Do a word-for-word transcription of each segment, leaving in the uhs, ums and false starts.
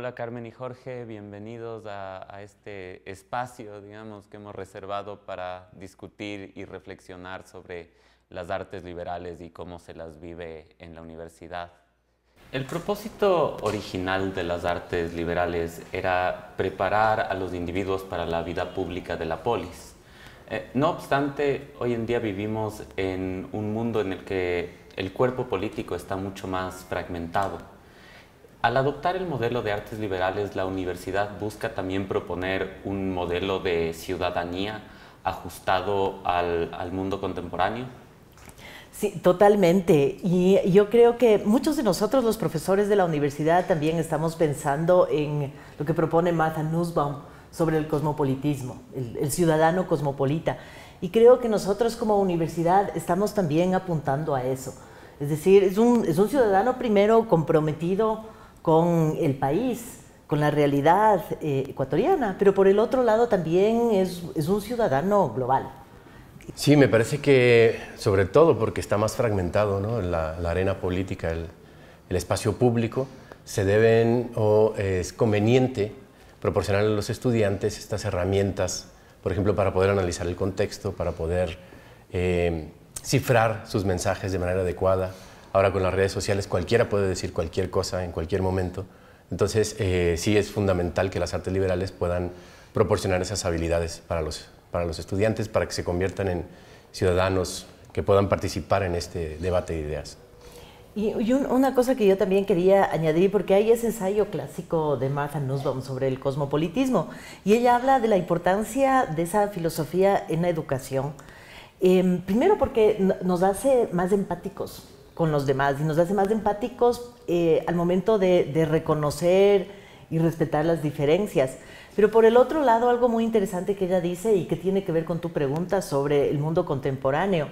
Hola Carmen y Jorge, bienvenidos a, a este espacio, digamos, que hemos reservado para discutir y reflexionar sobre las artes liberales y cómo se las vive en la universidad. El propósito original de las artes liberales era preparar a los individuos para la vida pública de la polis. Eh, no obstante, hoy en día vivimos en un mundo en el que el cuerpo político está mucho más fragmentado. Al adoptar el modelo de artes liberales, la universidad busca también proponer un modelo de ciudadanía ajustado al, al mundo contemporáneo. Sí, totalmente. Y yo creo que muchos de nosotros, los profesores de la universidad, también estamos pensando en lo que propone Martha Nussbaum sobre el cosmopolitismo, el, el ciudadano cosmopolita. Y creo que nosotros como universidad estamos también apuntando a eso. Es decir, es un, es un ciudadano primero comprometido con el país, con la realidad eh, ecuatoriana, pero por el otro lado también es, es un ciudadano global. Sí, me parece que, sobre todo porque está más fragmentado, ¿no? la, la arena política, el, el espacio público, se deben o es conveniente proporcionar a los estudiantes estas herramientas, por ejemplo, para poder analizar el contexto, para poder eh, cifrar sus mensajes de manera adecuada. Ahora con las redes sociales cualquiera puede decir cualquier cosa en cualquier momento. Entonces eh, sí es fundamental que las artes liberales puedan proporcionar esas habilidades para los, para los estudiantes, para que se conviertan en ciudadanos que puedan participar en este debate de ideas. Y, y un, una cosa que yo también quería añadir, porque hay ese ensayo clásico de Martha Nussbaum sobre el cosmopolitismo, y ella habla de la importancia de esa filosofía en la educación. Eh, primero porque nos hace más empáticos con los demás y nos hace más empáticos eh, al momento de, de reconocer y respetar las diferencias. Pero por el otro lado, algo muy interesante que ella dice y que tiene que ver con tu pregunta sobre el mundo contemporáneo,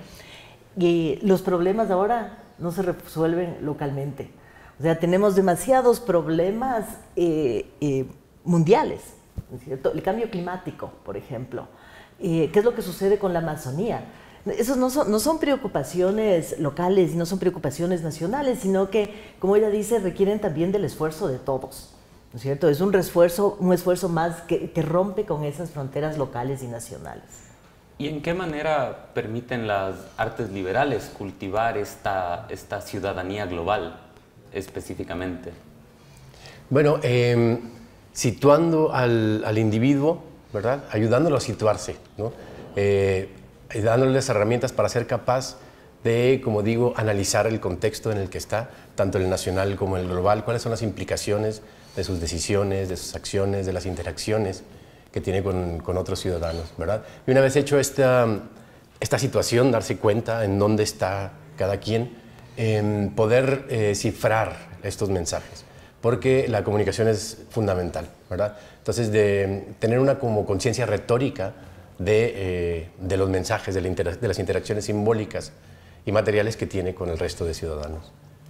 y los problemas ahora no se resuelven localmente. O sea, tenemos demasiados problemas eh, eh, mundiales, ¿no es cierto? El cambio climático, por ejemplo. Eh, ¿Qué es lo que sucede con la Amazonía? Esos no son, no son preocupaciones locales y no son preocupaciones nacionales, sino que, como ella dice, requieren también del esfuerzo de todos, ¿no es cierto? Es un esfuerzo, un esfuerzo más que, que rompe con esas fronteras locales y nacionales. ¿Y en qué manera permiten las artes liberales cultivar esta, esta ciudadanía global específicamente? Bueno, eh, situando al, al individuo, ¿verdad? Ayudándolo a situarse, ¿no? Eh, dándoles herramientas para ser capaz de, como digo, analizar el contexto en el que está, tanto el nacional como el global, cuáles son las implicaciones de sus decisiones, de sus acciones, de las interacciones que tiene con, con otros ciudadanos, ¿verdad? Y una vez hecho esta, esta situación, darse cuenta en dónde está cada quien, eh, poder eh, cifrar estos mensajes, porque la comunicación es fundamental, ¿verdad? Entonces, de tener una como conciencia retórica de, eh, de los mensajes, de, la inter de las interacciones simbólicas y materiales que tiene con el resto de ciudadanos.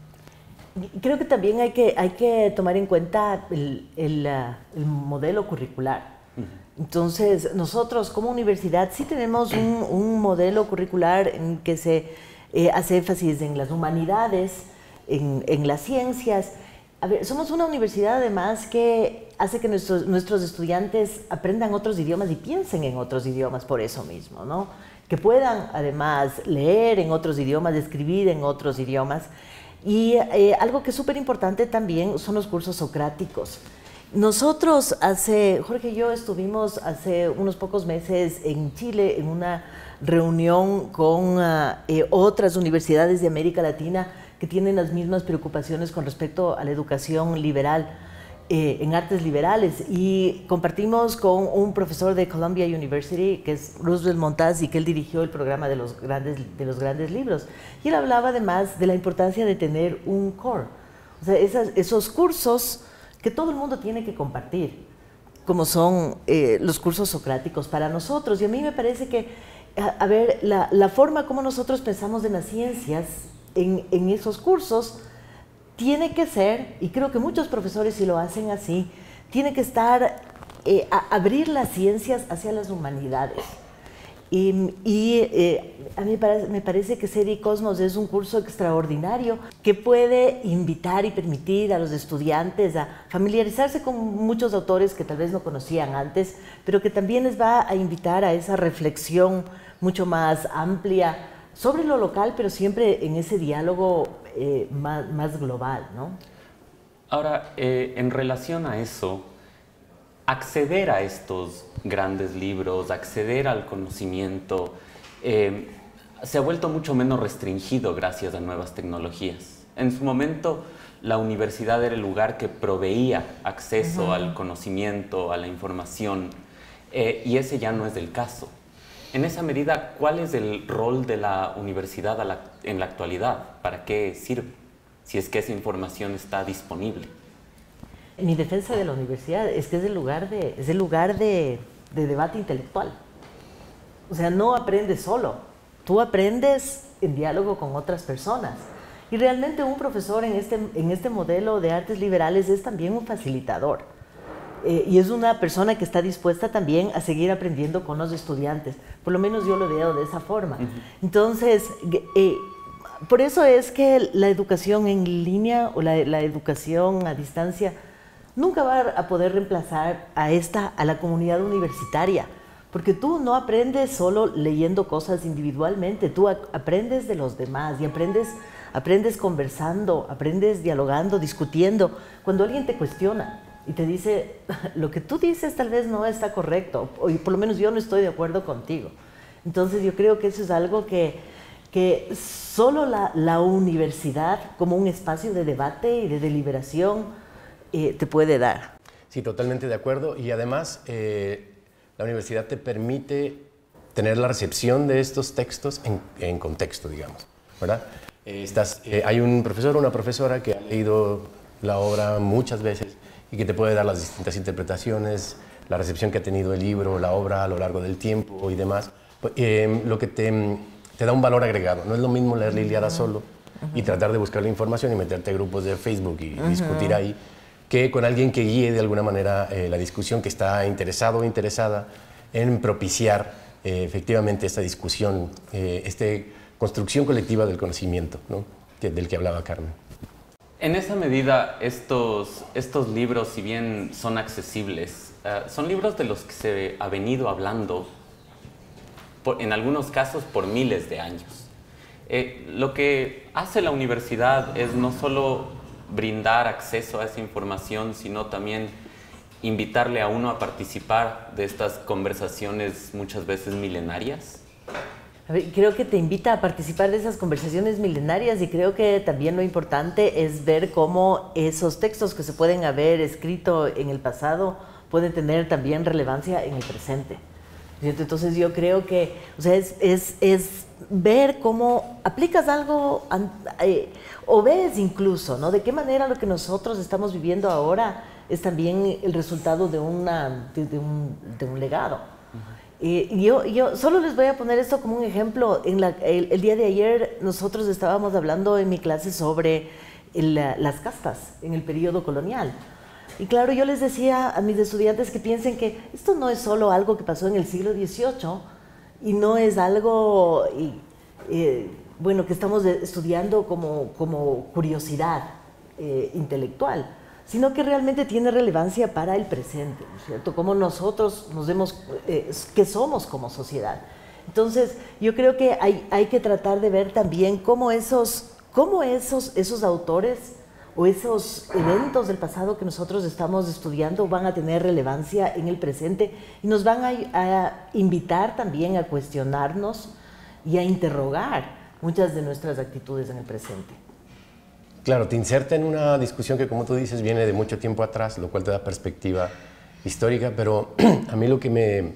Creo que también hay que, hay que tomar en cuenta el, el, uh, el modelo curricular. Entonces, nosotros como universidad sí tenemos un, un modelo curricular en que se eh, hace énfasis en las humanidades, en, en las ciencias. A ver, somos una universidad además que hace que nuestros, nuestros estudiantes aprendan otros idiomas y piensen en otros idiomas por eso mismo, ¿no? Que puedan además leer en otros idiomas, escribir en otros idiomas. Y eh, algo que es súper importante también son los cursos socráticos. Nosotros hace, Jorge y yo estuvimos hace unos pocos meses en Chile en una reunión con uh, eh, otras universidades de América Latina que tienen las mismas preocupaciones con respecto a la educación liberal, eh, en artes liberales, y compartimos con un profesor de Columbia University, que es Roosevelt Montaz, y que él dirigió el programa de los grandes, de los grandes libros, y él hablaba además de la importancia de tener un core, o sea, esas, esos cursos que todo el mundo tiene que compartir, como son eh, los cursos socráticos para nosotros. Y a mí me parece que, a, a ver, la, la forma como nosotros pensamos en las ciencias en, en esos cursos tiene que ser, y creo que muchos profesores sí lo hacen así, tiene que estar, eh, a abrir las ciencias hacia las humanidades. Y, y eh, a mí me parece que Sede y Cosmos es un curso extraordinario que puede invitar y permitir a los estudiantes a familiarizarse con muchos autores que tal vez no conocían antes, pero que también les va a invitar a esa reflexión mucho más amplia sobre lo local, pero siempre en ese diálogo eh, más, más global, ¿no? Ahora, eh, en relación a eso, acceder a estos grandes libros, acceder al conocimiento, eh, se ha vuelto mucho menos restringido gracias a nuevas tecnologías. En su momento, la universidad era el lugar que proveía acceso uh-huh. al conocimiento, a la información, eh, y ese ya no es el caso. En esa medida, ¿cuál es el rol de la universidad a la, en la actualidad? ¿Para qué sirve? Si es que esa información está disponible. Mi defensa de la universidad es que es el lugar de, es el lugar de, de debate intelectual. O sea, no aprendes solo, tú aprendes en diálogo con otras personas. Y realmente un profesor en este, en este modelo de artes liberales es también un facilitador. Eh, y es una persona que está dispuesta también a seguir aprendiendo con los estudiantes. Por lo menos yo lo veo de esa forma. Uh-huh. Entonces, eh, por eso es que la educación en línea o la, la educación a distancia nunca va a poder reemplazar a, esta, a la comunidad universitaria, porque tú no aprendes solo leyendo cosas individualmente, tú aprendes de los demás y aprendes, aprendes conversando, aprendes dialogando, discutiendo. Cuando alguien te cuestiona y te dice, lo que tú dices tal vez no está correcto, o por lo menos yo no estoy de acuerdo contigo. Entonces yo creo que eso es algo que, que solo la, la universidad, como un espacio de debate y de deliberación, Eh, te puede dar. Sí, totalmente de acuerdo. Y además, eh, la universidad te permite tener la recepción de estos textos en, en contexto, digamos, ¿verdad? Eh, estás, eh, hay un profesor o una profesora que ha leído la obra muchas veces y que te puede dar las distintas interpretaciones, la recepción que ha tenido el libro, la obra a lo largo del tiempo y demás, eh, lo que te, te da un valor agregado. No es lo mismo leer la Ilíada solo uh-huh. y tratar de buscar la información y meterte a grupos de Facebook y uh-huh. discutir ahí, que con alguien que guíe de alguna manera eh, la discusión, que está interesado o interesada en propiciar eh, efectivamente esta discusión, eh, esta construcción colectiva del conocimiento, ¿no? que, del que hablaba Carmen. En esa medida, estos, estos libros, si bien son accesibles, uh, son libros de los que se ha venido hablando, por, en algunos casos, por miles de años. Eh, lo que hace la universidad es no solo brindar acceso a esa información, sino también invitarle a uno a participar de estas conversaciones muchas veces milenarias. A ver, creo que te invita a participar de esas conversaciones milenarias y creo que también lo importante es ver cómo esos textos que se pueden haber escrito en el pasado pueden tener también relevancia en el presente. Entonces yo creo que, o sea, es, es, es ver cómo aplicas algo eh, o ves incluso, ¿no? De qué manera lo que nosotros estamos viviendo ahora es también el resultado de, una, de, de, un, de un legado. Uh-huh. Y yo, yo solo les voy a poner esto como un ejemplo. En la, el, el día de ayer nosotros estábamos hablando en mi clase sobre el, las castas en el periodo colonial. Y claro, yo les decía a mis estudiantes que piensen que esto no es solo algo que pasó en el siglo dieciocho y no es algo, y, eh, bueno, que estamos estudiando como, como curiosidad eh, intelectual, sino que realmente tiene relevancia para el presente, ¿no es cierto? Cómo nosotros nos vemos, eh, qué somos como sociedad. Entonces, yo creo que hay, hay que tratar de ver también cómo esos, cómo esos, esos autores o esos eventos del pasado que nosotros estamos estudiando van a tener relevancia en el presente y nos van a, a invitar también a cuestionarnos y a interrogar muchas de nuestras actitudes en el presente. Claro, te inserta en una discusión que, como tú dices, viene de mucho tiempo atrás, lo cual te da perspectiva histórica, pero a mí lo que me,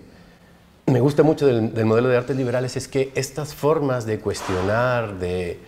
me gusta mucho del, del modelo de artes liberales es que estas formas de cuestionar, de...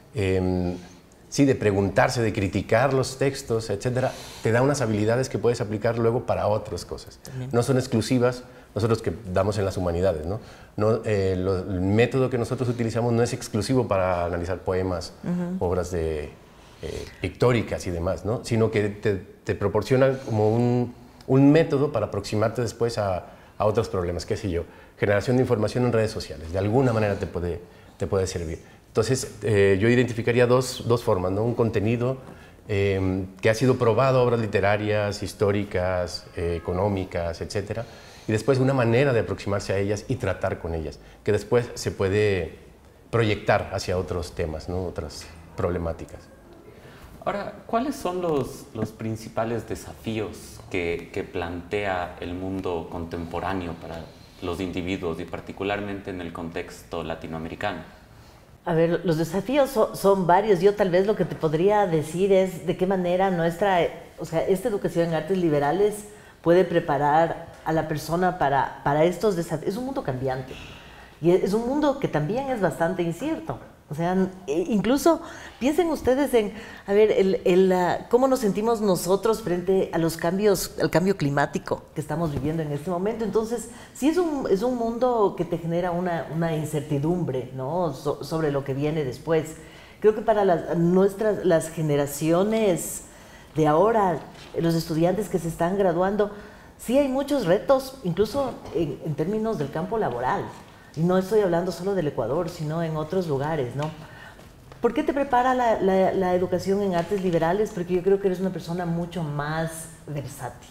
Eh, Sí, de preguntarse, de criticar los textos, etcétera, te da unas habilidades que puedes aplicar luego para otras cosas. También. No son exclusivas, nosotros que damos en las humanidades, ¿no? no eh, lo, el método que nosotros utilizamos no es exclusivo para analizar poemas, uh-huh. obras de, eh, pictóricas y demás, ¿no? Sino que te, te proporciona como un, un método para aproximarte después a, a otros problemas, qué sé yo. generación de información en redes sociales. De alguna manera te puede, te puede servir. Entonces, eh, yo identificaría dos, dos formas, ¿no? Un contenido eh, que ha sido probado, obras literarias, históricas, eh, económicas, etcétera, y después una manera de aproximarse a ellas y tratar con ellas, que después se puede proyectar hacia otros temas, ¿no? Otras problemáticas. Ahora, ¿cuáles son los, los principales desafíos que, que plantea el mundo contemporáneo para los individuos y particularmente en el contexto latinoamericano? A ver, los desafíos son, son varios. Yo tal vez lo que te podría decir es de qué manera nuestra, o sea, esta educación en artes liberales puede preparar a la persona para, para estos desafíos. Es un mundo cambiante y es un mundo que también es bastante incierto. O sea, incluso piensen ustedes en, a ver, el, el, uh, cómo nos sentimos nosotros frente a los cambios, al cambio climático que estamos viviendo en este momento. Entonces, sí es un, es un mundo que te genera una, una incertidumbre, ¿no? So, sobre lo que viene después. Creo que para las, nuestras, las generaciones de ahora, los estudiantes que se están graduando, sí hay muchos retos, incluso en, en términos del campo laboral. Y no estoy hablando solo del Ecuador, sino en otros lugares, ¿no? ¿Por qué te prepara la, la, la educación en artes liberales? Porque yo creo que eres una persona mucho más versátil.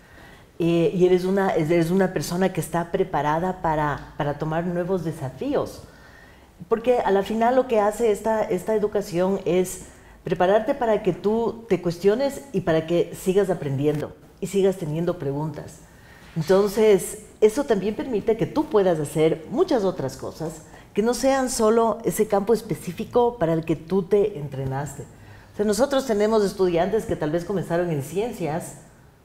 Eh, y eres una, eres una persona que está preparada para, para tomar nuevos desafíos. Porque a la final lo que hace esta, esta educación es prepararte para que tú te cuestiones y para que sigas aprendiendo y sigas teniendo preguntas. Entonces, eso también permite que tú puedas hacer muchas otras cosas que no sean solo ese campo específico para el que tú te entrenaste. O sea, nosotros tenemos estudiantes que tal vez comenzaron en ciencias.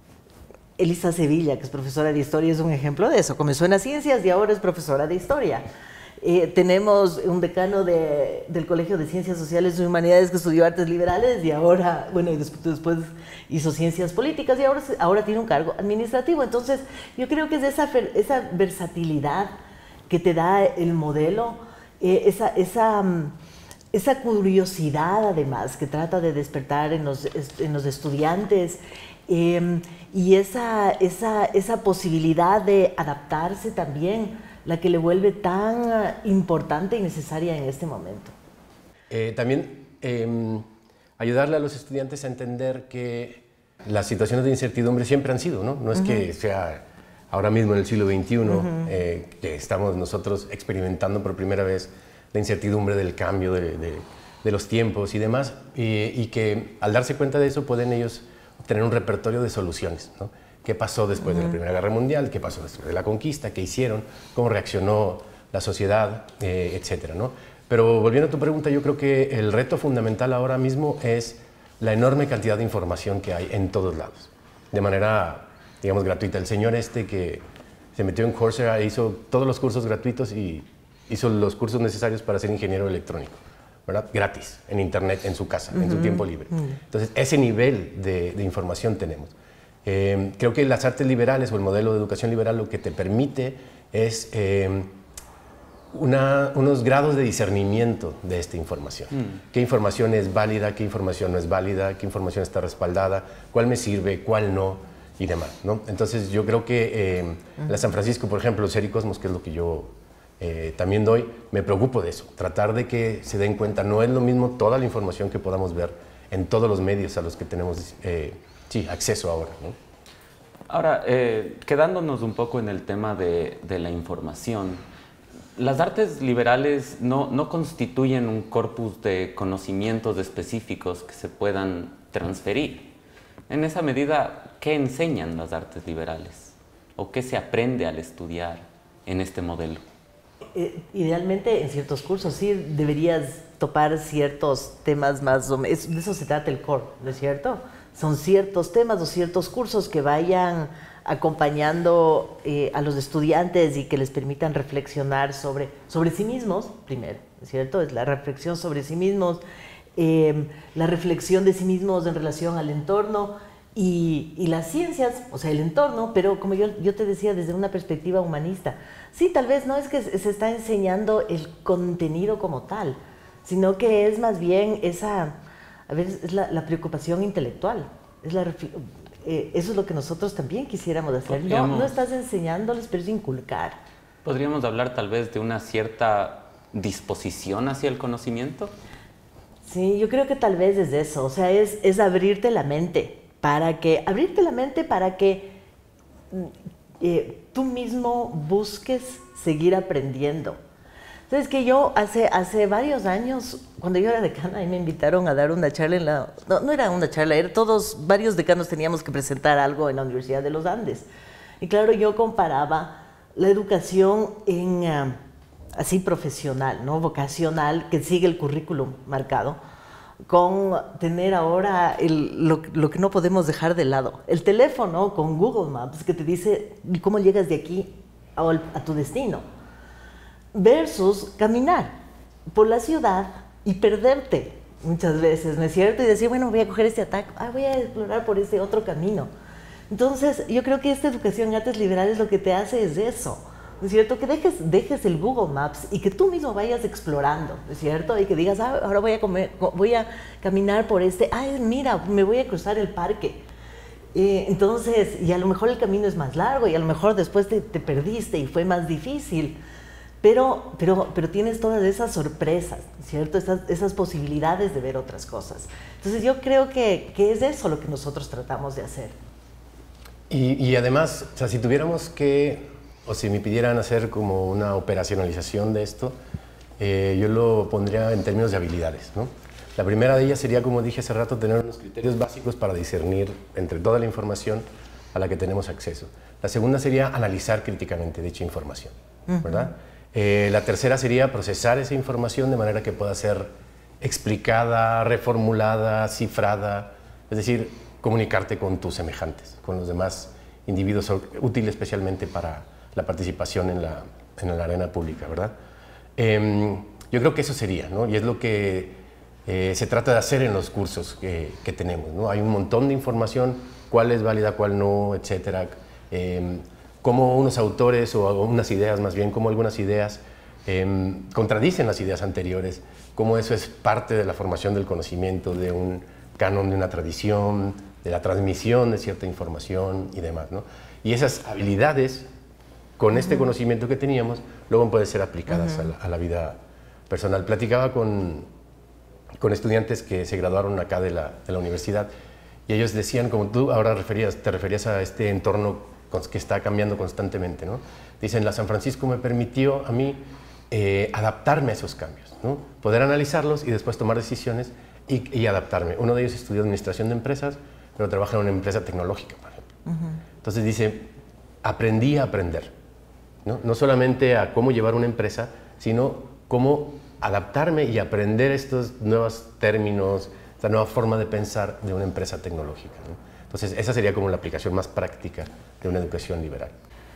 Elisa Sevilla, que es profesora de historia, es un ejemplo de eso. Comenzó en las ciencias y ahora es profesora de historia. Eh, tenemos un decano de, del Colegio de Ciencias Sociales y Humanidades que estudió artes liberales y ahora, bueno, y después, después hizo ciencias políticas y ahora, ahora tiene un cargo administrativo. Entonces, yo creo que es esa, esa versatilidad que te da el modelo, eh, esa, esa, esa curiosidad además que trata de despertar en los, en los estudiantes, eh, y esa, esa, esa posibilidad de adaptarse también, la que le vuelve tan importante y necesaria en este momento. Eh, también eh, ayudarle a los estudiantes a entender que las situaciones de incertidumbre siempre han sido, ¿no? No es uh-huh. que sea ahora mismo en el siglo veintiuno uh-huh. eh, que estamos nosotros experimentando por primera vez la incertidumbre del cambio de, de, de los tiempos y demás, y, y que al darse cuenta de eso pueden ellos obtener un repertorio de soluciones, ¿no? ¿Qué pasó después uh-huh. de la Primera Guerra Mundial? ¿Qué pasó después de la conquista? ¿Qué hicieron? ¿Cómo reaccionó la sociedad? Eh, etcétera, ¿no? Pero volviendo a tu pregunta, yo creo que el reto fundamental ahora mismo es la enorme cantidad de información que hay en todos lados, de manera, digamos, gratuita. El señor este que se metió en Coursera hizo todos los cursos gratuitos y hizo los cursos necesarios para ser ingeniero electrónico, ¿verdad? Gratis, en internet, en su casa, uh-huh. en su tiempo libre. Uh-huh. Entonces, ese nivel de, de información tenemos. Eh, creo que las artes liberales o el modelo de educación liberal lo que te permite es eh, una, unos grados de discernimiento de esta información. Mm. ¿Qué información es válida? ¿Qué información no es válida? ¿Qué información está respaldada? ¿Cuál me sirve? ¿Cuál no? Y demás, ¿no? Entonces yo creo que eh, mm. en la San Francisco, por ejemplo, Sericosmos, que es lo que yo eh, también doy, me preocupo de eso. Tratar de que se den cuenta, no es lo mismo toda la información que podamos ver en todos los medios a los que tenemos eh, sí, acceso ahora, ¿no? Ahora, eh, quedándonos un poco en el tema de, de la información, las artes liberales no, no constituyen un corpus de conocimientos específicos que se puedan transferir. En esa medida, ¿qué enseñan las artes liberales? ¿O qué se aprende al estudiar en este modelo? Eh, idealmente, en ciertos cursos sí deberías topar ciertos temas más o menos. De eso se trata el core, ¿no es cierto? Son ciertos temas o ciertos cursos que vayan acompañando eh, a los estudiantes y que les permitan reflexionar sobre, sobre sí mismos, primero, ¿cierto? Es la reflexión sobre sí mismos, eh, la reflexión de sí mismos en relación al entorno y, y las ciencias, o sea, el entorno, pero como yo, yo te decía, desde una perspectiva humanista. Sí, tal vez no es que se está enseñando el contenido como tal, sino que es más bien esa... A ver, es la, la preocupación intelectual. Es la, eh, eso es lo que nosotros también quisiéramos hacer. No, no estás enseñándoles, pero es inculcar. ¿Podríamos hablar tal vez de una cierta disposición hacia el conocimiento? Sí, yo creo que tal vez es eso, o sea, es, es abrirte la mente, para que, abrirte la mente para que eh, tú mismo busques seguir aprendiendo. Entonces, que yo hace, hace varios años, cuando yo era decana, ahí me invitaron a dar una charla en la... No, no era una charla, era todos, varios decanos teníamos que presentar algo en la Universidad de los Andes. Y claro, yo comparaba la educación en, uh, así profesional, ¿no? Vocacional, que sigue el currículum marcado, con tener ahora el, lo, lo que no podemos dejar de lado. El teléfono con Google Maps, que te dice cómo llegas de aquí a, a tu destino. Versus caminar por la ciudad y perderte muchas veces, ¿no es cierto? Y decir, bueno, voy a coger este ataque, ah, voy a explorar por este otro camino. Entonces, yo creo que esta educación en artes liberales lo que te hace es eso, ¿no es cierto? Que dejes, dejes el Google Maps y que tú mismo vayas explorando, ¿no es cierto? Y que digas, ah, ahora voy a, comer, voy a caminar por este, ay, mira, me voy a cruzar el parque. Eh, entonces, y a lo mejor el camino es más largo y a lo mejor después te, te perdiste y fue más difícil. Pero, pero, pero tienes todas esas sorpresas, ¿cierto? Esas, esas posibilidades de ver otras cosas. Entonces yo creo que, que es eso lo que nosotros tratamos de hacer. Y, y además, o sea, si tuviéramos que, o si me pidieran hacer como una operacionalización de esto, eh, yo lo pondría en términos de habilidades, ¿no? La primera de ellas sería, como dije hace rato, tener unos criterios básicos para discernir entre toda la información a la que tenemos acceso. La segunda sería analizar críticamente dicha información, ¿verdad? Uh-huh. Eh, la tercera sería procesar esa información de manera que pueda ser explicada, reformulada, cifrada, es decir, comunicarte con tus semejantes, con los demás individuos, útil especialmente para la participación en la, en la arena pública, ¿verdad? Eh, yo creo que eso sería, ¿no? Y es lo que eh, se trata de hacer en los cursos que, que tenemos, ¿no? Hay un montón de información, cuál es válida, cuál no, etcétera. Eh, cómo unos autores o unas ideas, más bien, cómo algunas ideas eh, contradicen las ideas anteriores, cómo eso es parte de la formación del conocimiento, de un canon, de una tradición, de la transmisión de cierta información y demás, ¿no? Y esas habilidades, con uh-huh. este conocimiento que teníamos, luego pueden ser aplicadas uh-huh. a, la, a la vida personal. Platicaba con, con estudiantes que se graduaron acá de la, de la universidad y ellos decían, como tú ahora referías, te referías a este entorno que está cambiando constantemente, ¿no? Dicen, la San Francisco me permitió a mí eh, adaptarme a esos cambios, ¿no? Poder analizarlos y después tomar decisiones y, y adaptarme. Uno de ellos estudió administración de empresas, pero trabaja en una empresa tecnológica, por ejemplo. Uh-huh. Entonces dice, aprendí a aprender, ¿no? No solamente a cómo llevar una empresa, sino cómo adaptarme y aprender estos nuevos términos, esta nueva forma de pensar de una empresa tecnológica, ¿no? Entonces, esa sería como la aplicación más práctica de una educación liberal.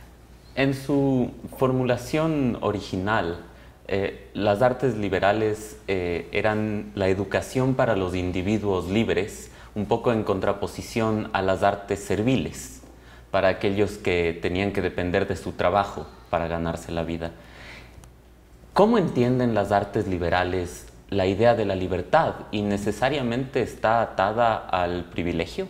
En su formulación original, eh, las artes liberales eh, eran la educación para los individuos libres, un poco en contraposición a las artes serviles, para aquellos que tenían que depender de su trabajo para ganarse la vida. ¿Cómo entienden las artes liberales la idea de la libertad y necesariamente está atada al privilegio?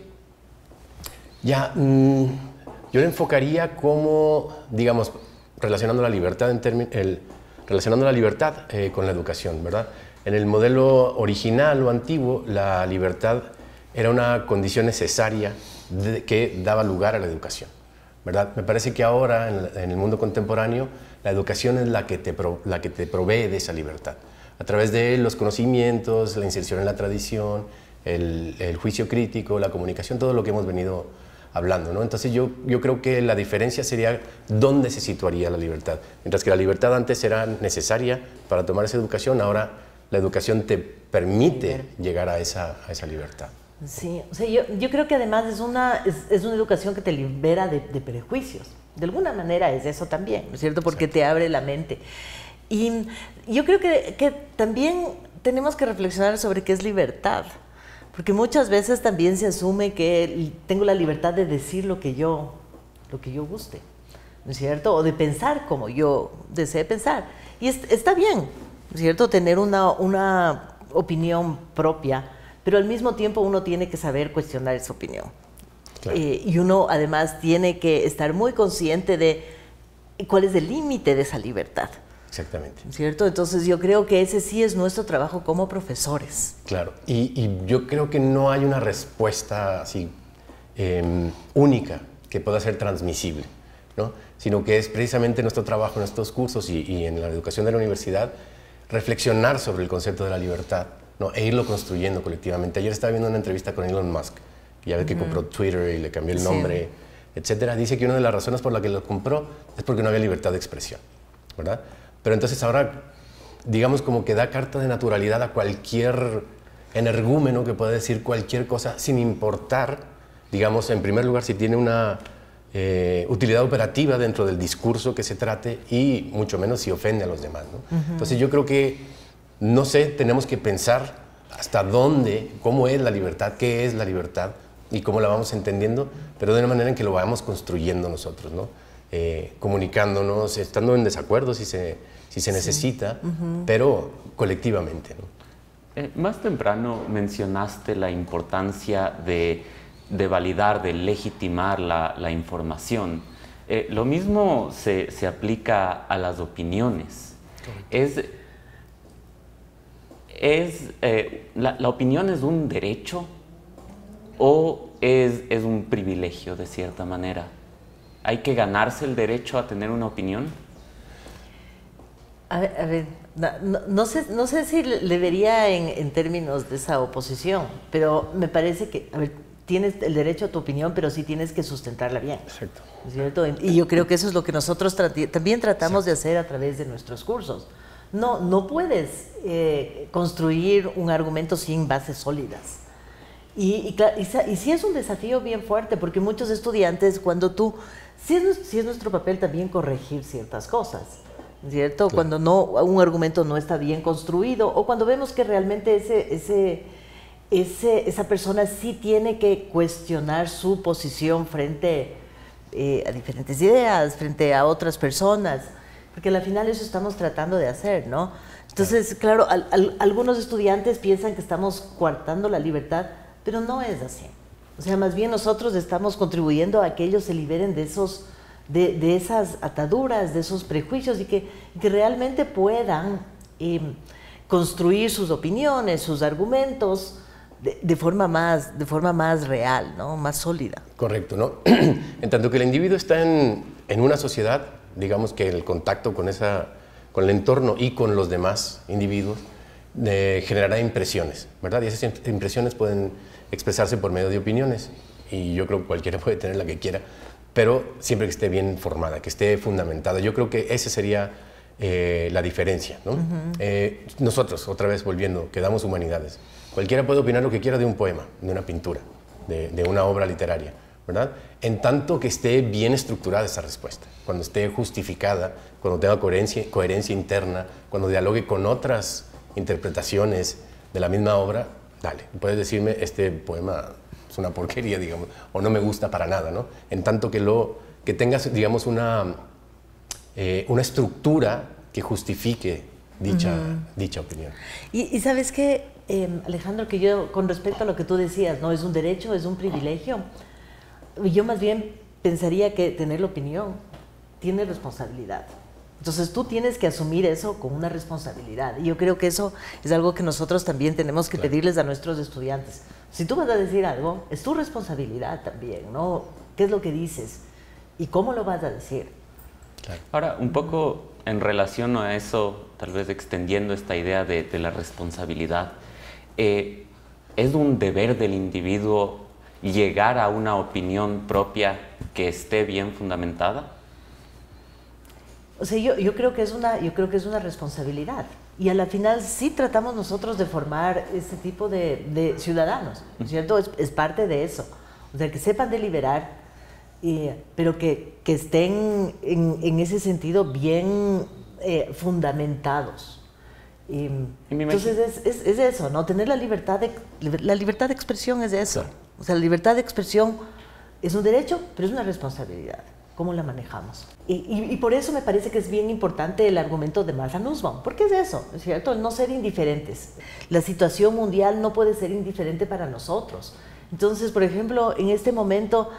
Ya, mmm, yo lo enfocaría como, digamos, relacionando la libertad, en el, relacionando la libertad eh, con la educación, ¿verdad? En el modelo original o antiguo, la libertad era una condición necesaria de, que daba lugar a la educación, ¿verdad? Me parece que ahora, en, en el mundo contemporáneo, la educación es la que, te pro, la que te provee de esa libertad, a través de los conocimientos, la inserción en la tradición, el, el juicio crítico, la comunicación, todo lo que hemos venido hablando, ¿no? Entonces yo, yo creo que la diferencia sería dónde se situaría la libertad. Mientras que la libertad antes era necesaria para tomar esa educación, ahora la educación te permite llegar a esa, a esa libertad. Sí, o sea, yo, yo creo que además es una, es, es una educación que te libera de, de prejuicios. De alguna manera es eso también, ¿no es cierto? Porque Exacto. te abre la mente. Y yo creo que, que también tenemos que reflexionar sobre qué es libertad. Porque muchas veces también se asume que tengo la libertad de decir lo que yo, lo que yo guste, ¿no es cierto? O de pensar como yo desee pensar. Y es, está bien, ¿no es cierto? Tener una, una opinión propia, pero al mismo tiempo uno tiene que saber cuestionar esa opinión. Claro. Eh, y uno además tiene que estar muy consciente de cuál es el límite de esa libertad. Exactamente. ¿Cierto? Entonces yo creo que ese sí es nuestro trabajo como profesores. Claro, y, y yo creo que no hay una respuesta así eh, única que pueda ser transmisible, ¿no? Sino que es precisamente nuestro trabajo en estos cursos y, y en la educación de la universidad reflexionar sobre el concepto de la libertad, ¿no? E irlo construyendo colectivamente. Ayer estaba viendo una entrevista con Elon Musk, ya ves que uh-huh. compró Twitter y le cambió el nombre, sí. etcétera. Dice que una de las razones por la que lo compró es porque no había libertad de expresión, ¿verdad? Pero entonces ahora, digamos, como que da carta de naturalidad a cualquier energúmeno que pueda decir cualquier cosa sin importar, digamos, en primer lugar, si tiene una eh, utilidad operativa dentro del discurso que se trate y mucho menos si ofende a los demás, ¿no? Uh-huh. Entonces yo creo que, no sé, tenemos que pensar hasta dónde, cómo es la libertad, qué es la libertad y cómo la vamos entendiendo, pero de una manera en que lo vayamos construyendo nosotros, ¿no? Eh, comunicándonos, estando en desacuerdo si se, si se necesita, sí. uh-huh. pero colectivamente, ¿no? Eh, más temprano mencionaste la importancia de, de validar, de legitimar la, la información. Eh, lo mismo se, se aplica a las opiniones. Es, es, eh, la, ¿La opinión es un derecho o es, es un privilegio de cierta manera? ¿Hay que ganarse el derecho a tener una opinión? A ver, a ver no, no, sé, no sé si le vería en, en términos de esa oposición, pero me parece que, a ver, tienes el derecho a tu opinión, pero sí tienes que sustentarla bien. Exacto. ¿Cierto? Y yo creo que eso es lo que nosotros también tratamos sí. de hacer a través de nuestros cursos. No, no puedes eh, construir un argumento sin bases sólidas. Y, y, y, y sí es un desafío bien fuerte, porque muchos estudiantes, cuando tú... Sí es, sí es nuestro papel también corregir ciertas cosas, ¿cierto? Claro. Cuando no, un argumento no está bien construido o cuando vemos que realmente ese, ese, ese, esa persona sí tiene que cuestionar su posición frente eh, a diferentes ideas, frente a otras personas, porque al final eso estamos tratando de hacer, ¿no? Entonces, claro, al, al, algunos estudiantes piensan que estamos coartando la libertad, pero no es así. O sea, más bien nosotros estamos contribuyendo a que ellos se liberen de, esos, de, de esas ataduras, de esos prejuicios y que, que realmente puedan eh, construir sus opiniones, sus argumentos de, de, forma más, de forma más real, ¿no? Más sólida. Correcto, ¿no? En tanto que el individuo está en, en una sociedad, digamos que el contacto con, esa, con el entorno y con los demás individuos eh, generará impresiones, ¿verdad? Y esas impresiones pueden expresarse por medio de opiniones y yo creo que cualquiera puede tener la que quiera, pero siempre que esté bien formada, que esté fundamentada. Yo creo que esa sería eh, la diferencia, ¿no? Uh-huh. eh, nosotros, otra vez volviendo, que damos humanidades, cualquiera puede opinar lo que quiera de un poema, de una pintura, de, de una obra literaria, ¿verdad? En tanto que esté bien estructurada esa respuesta, cuando esté justificada, cuando tenga coherencia, coherencia interna, cuando dialogue con otras interpretaciones de la misma obra. Dale, puedes decirme, este poema es una porquería, digamos, o no me gusta para nada, ¿no? En tanto que, lo, que tengas, digamos, una, eh, una estructura que justifique dicha, uh-huh. dicha opinión. Y, y sabes qué, eh, Alejandro, que yo, con respecto a lo que tú decías, ¿no? Es un derecho, es un privilegio. Yo más bien pensaría que tener la opinión tiene responsabilidad. Entonces tú tienes que asumir eso con una responsabilidad. Y yo creo que eso es algo que nosotros también tenemos que claro. pedirles a nuestros estudiantes. Si tú vas a decir algo, es tu responsabilidad también, ¿no? ¿Qué es lo que dices? ¿Y cómo lo vas a decir? Claro. Ahora, un poco en relación a eso, tal vez extendiendo esta idea de, de la responsabilidad, eh, ¿es un deber del individuo llegar a una opinión propia que esté bien fundamentada? O sea, yo, yo, creo que es una, yo creo que es una responsabilidad. Y a la final sí tratamos nosotros de formar este tipo de, de ciudadanos, ¿no es cierto? Es, es parte de eso. O sea, que sepan deliberar, y, pero que, que estén en, en ese sentido bien eh, fundamentados. Y, entonces es, es, es eso, ¿no? Tener la libertad de, la libertad de expresión es eso. Claro. O sea, la libertad de expresión es un derecho, pero es una responsabilidad. ¿Cómo la manejamos? Y, y, y por eso me parece que es bien importante el argumento de Martha Nussbaum, porque es eso, ¿es cierto? El no ser indiferentes. La situación mundial no puede ser indiferente para nosotros. Entonces, por ejemplo, en este momento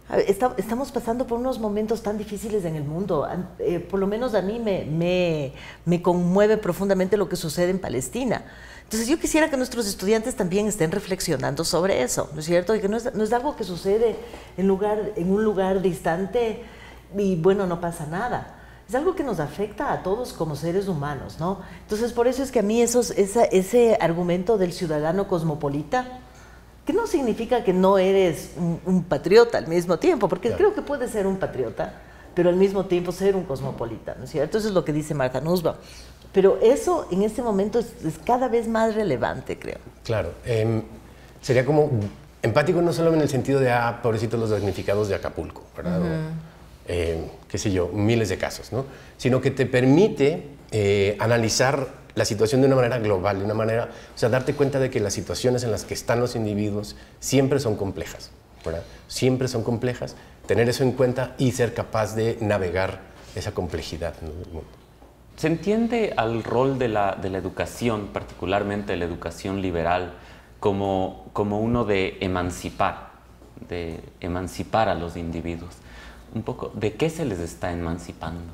Está, estamos pasando por unos momentos tan difíciles en el mundo. Eh, por lo menos a mí me, me, me conmueve profundamente lo que sucede en Palestina. Entonces yo quisiera que nuestros estudiantes también estén reflexionando sobre eso, ¿no es cierto? Y que no es, no es algo que sucede en, lugar, en un lugar distante y bueno, no pasa nada. Es algo que nos afecta a todos como seres humanos, ¿no? Entonces por eso es que a mí esos, esa, ese argumento del ciudadano cosmopolita, que no significa que no eres un, un patriota al mismo tiempo, porque claro, creo que puedes ser un patriota, pero al mismo tiempo ser un cosmopolita, ¿no es cierto? Eso es lo que dice Martha Nussbaum. Pero eso en este momento es, es cada vez más relevante, creo. Claro. Eh, sería como empático no solo en el sentido de, ah, pobrecitos los damnificados de Acapulco, ¿verdad? Uh-huh. O, eh, qué sé yo, miles de casos, ¿no? Sino que te permite eh, analizar la situación de una manera global, de una manera, o sea, darte cuenta de que las situaciones en las que están los individuos siempre son complejas, ¿verdad? Siempre son complejas, tener eso en cuenta y ser capaz de navegar esa complejidad en el mundo. ¿Se entiende al rol de la, de la educación, particularmente la educación liberal, como, como uno de emancipar, de emancipar a los individuos? Un poco, ¿de qué se les está emancipando?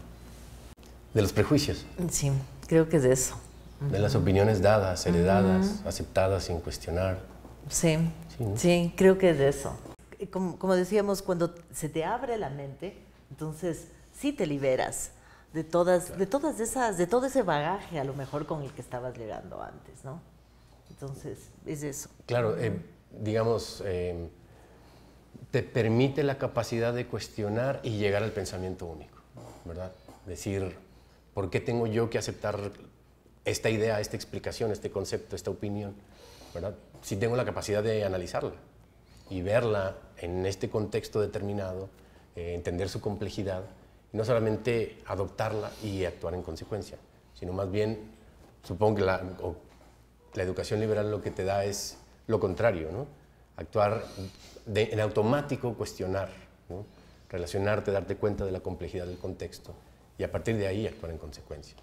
De los prejuicios. Sí, creo que es de eso. De las opiniones dadas, heredadas, uh-huh. aceptadas sin cuestionar. Sí, sí, ¿no? Sí, creo que es de eso. Como, como decíamos, cuando se te abre la mente, entonces sí te liberas de todas, de todas esas, de todo ese bagaje a lo mejor con el que estabas llegando antes, ¿no? Entonces, es eso. Claro, eh, digamos, eh, te permite la capacidad de cuestionar y llegar al pensamiento único, ¿verdad? Decir, ¿por qué tengo yo que aceptar esta idea, esta explicación, este concepto, esta opinión, ¿verdad? Si tengo la capacidad de analizarla y verla en este contexto determinado, eh, entender su complejidad, y no solamente adoptarla y actuar en consecuencia, sino más bien, supongo que la, o, la educación liberal lo que te da es lo contrario, ¿no? Actuar de, en automático, cuestionar, ¿no? Relacionarte, darte cuenta de la complejidad del contexto y a partir de ahí actuar en consecuencia.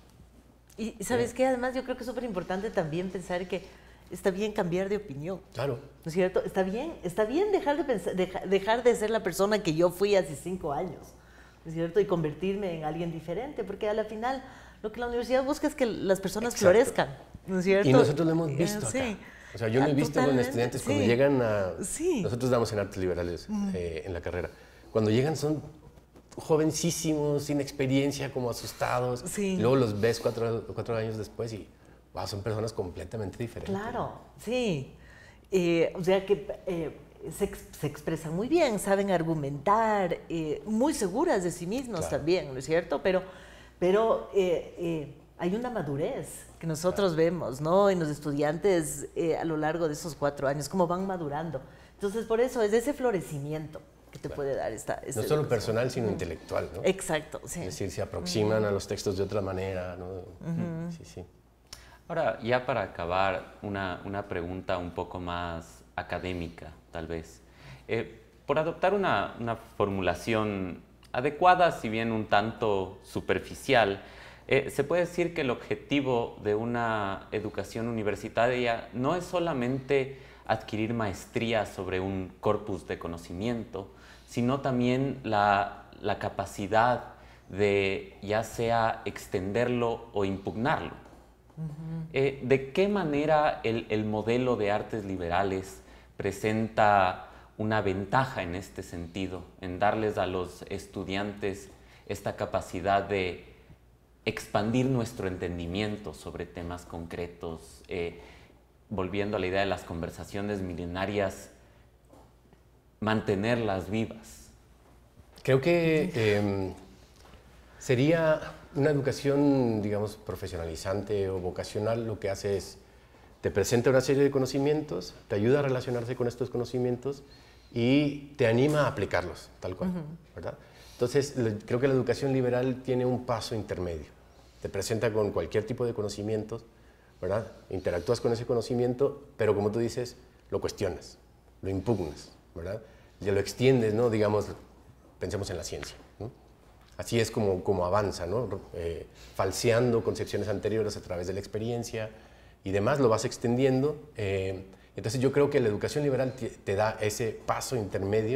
Y ¿sabes qué? Además yo creo que es súper importante también pensar que está bien cambiar de opinión. Claro. ¿No es cierto? Está bien, está bien dejar de, pensar, deja, dejar de ser la persona que yo fui hace cinco años, ¿no es cierto? Y convertirme en alguien diferente, porque a la final lo que la universidad busca es que las personas Exacto. florezcan, ¿no es cierto? Y nosotros lo hemos visto acá. Sí. O sea, yo lo he visto Totalmente. con estudiantes cuando sí. llegan a... Sí. Nosotros damos en artes liberales mm. eh, en la carrera. Cuando llegan son jovencísimos, sin experiencia, como asustados. Sí. Luego los ves cuatro, cuatro años después y wow, son personas completamente diferentes. Claro, sí. Eh, o sea que eh, se, se expresan muy bien, saben argumentar, eh, muy seguras de sí mismos claro. también, ¿no es cierto? Pero, pero eh, eh, hay una madurez que nosotros claro. vemos, ¿no? En los estudiantes eh, a lo largo de esos cuatro años, cómo van madurando. Entonces, por eso es ese florecimiento que te claro. puede dar esta, esta no solo educación. personal, sino uh-huh. intelectual, ¿no? Exacto, sí. Es decir, se aproximan uh-huh. a los textos de otra manera, ¿no? Uh-huh. Sí, sí. Ahora, ya para acabar, una, una pregunta un poco más académica, tal vez. Eh, por adoptar una, una formulación adecuada, si bien un tanto superficial, eh, se puede decir que el objetivo de una educación universitaria no es solamente adquirir maestría sobre un corpus de conocimiento, sino también la, la capacidad de ya sea extenderlo o impugnarlo. Uh-huh. eh, ¿De qué manera el, el modelo de artes liberales presenta una ventaja en este sentido, en darles a los estudiantes esta capacidad de expandir nuestro entendimiento sobre temas concretos, eh, volviendo a la idea de las conversaciones milenarias, mantenerlas vivas? Creo que eh, sería una educación, digamos, profesionalizante o vocacional. Lo que hace es, te presenta una serie de conocimientos, te ayuda a relacionarse con estos conocimientos y te anima a aplicarlos, tal cual, uh-huh. ¿verdad? Entonces, creo que la educación liberal tiene un paso intermedio. Te presenta con cualquier tipo de conocimientos, ¿verdad? Interactúas con ese conocimiento, pero como tú dices, lo cuestionas, lo impugnas, ¿verdad? Ya lo extiendes, ¿no? Digamos, pensemos en la ciencia, ¿no? Así es como, como avanza, ¿no? Eh, falseando concepciones anteriores a través de la experiencia y demás, lo vas extendiendo. Eh, entonces yo creo que la educación liberal te, te da ese paso intermedio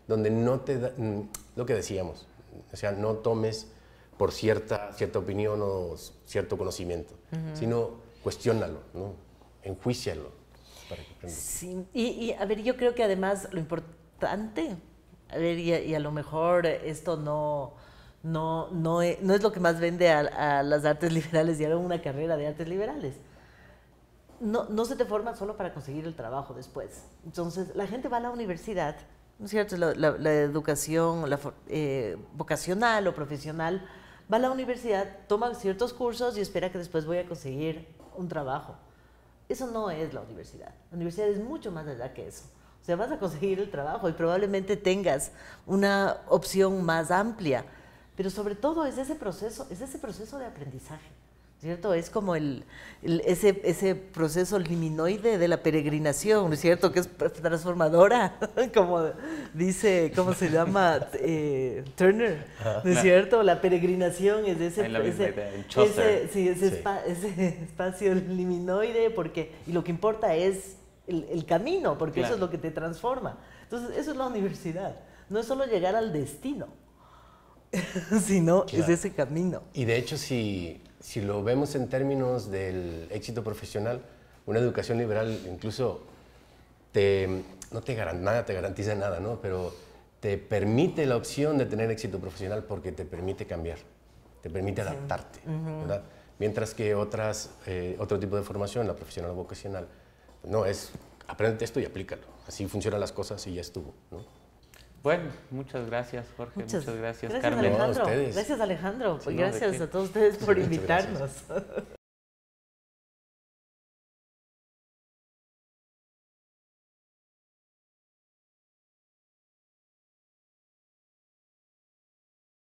donde no te da, lo que decíamos, o sea, no tomes por cierta, cierta opinión o cierto conocimiento, uh-huh. sino cuestiónalo, ¿no? Enjuícialo. Para que aprendas. Sí, y, y a ver, yo creo que además lo importante, a ver, y a, y a lo mejor esto no, no, no, es, no es lo que más vende a, a las artes liberales y a una carrera de artes liberales. No, no se te forma solo para conseguir el trabajo después. Entonces, la gente va a la universidad, ¿no es cierto? La, la, la educación la, eh, vocacional o profesional va a la universidad, toma ciertos cursos y espera que después voy a conseguir un trabajo. Eso no es la universidad. La universidad es mucho más allá que eso. O sea, vas a conseguir el trabajo y probablemente tengas una opción más amplia, pero sobre todo es ese proceso, es ese proceso de aprendizaje, ¿cierto? Es como el, el, ese, ese proceso liminoide de la peregrinación, ¿no es cierto? Que es transformadora, como dice, ¿cómo se llama? Eh, Turner, ¿no es cierto? La peregrinación es ese, ese, ese, sí, ese, sí. Espa, ese espacio liminoide, porque, y lo que importa es el, el camino, porque claro. eso es lo que te transforma. Entonces, eso es la universidad. No es solo llegar al destino, sino claro. es ese camino. Y de hecho, si... Si lo vemos en términos del éxito profesional, una educación liberal incluso te, no te garantiza nada, te garantiza nada, ¿no? Pero te permite la opción de tener éxito profesional porque te permite cambiar, te permite sí. adaptarte, uh-huh. ¿verdad? Mientras que otras, eh, otro tipo de formación, la profesional o vocacional, no, es aprende esto y aplícalo. Así funcionan las cosas y ya estuvo, ¿no? Bueno, muchas gracias, Jorge. Muchas, muchas gracias, gracias, Carmen. Alejandro. No, a ustedes. Gracias, Alejandro. Sí, gracias no, a todos ustedes por invitarnos.